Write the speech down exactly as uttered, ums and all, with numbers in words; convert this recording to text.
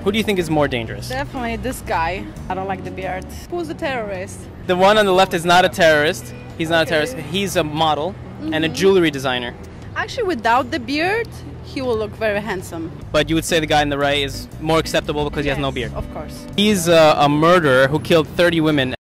Who do you think is more dangerous? Definitely this guy. I don't like the beard. Who's the terrorist? The one on the left is not a terrorist. He's not Okay. a terrorist. He's a model and a jewelry designer. Actually, without the beard, he will look very handsome. But you would say the guy on the right is more acceptable because he has no Yes, beard. Of course. He's a, a murderer who killed thirty women.